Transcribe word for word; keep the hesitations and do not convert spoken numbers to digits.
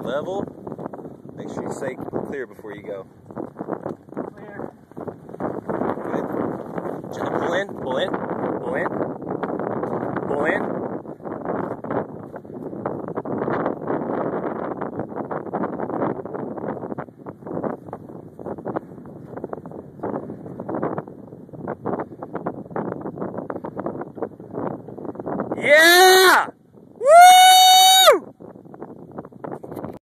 level. Make sure you say clear before you go. Clear. Good. Gently pull in, pull in, pull in, pull in. Yeah! Woo!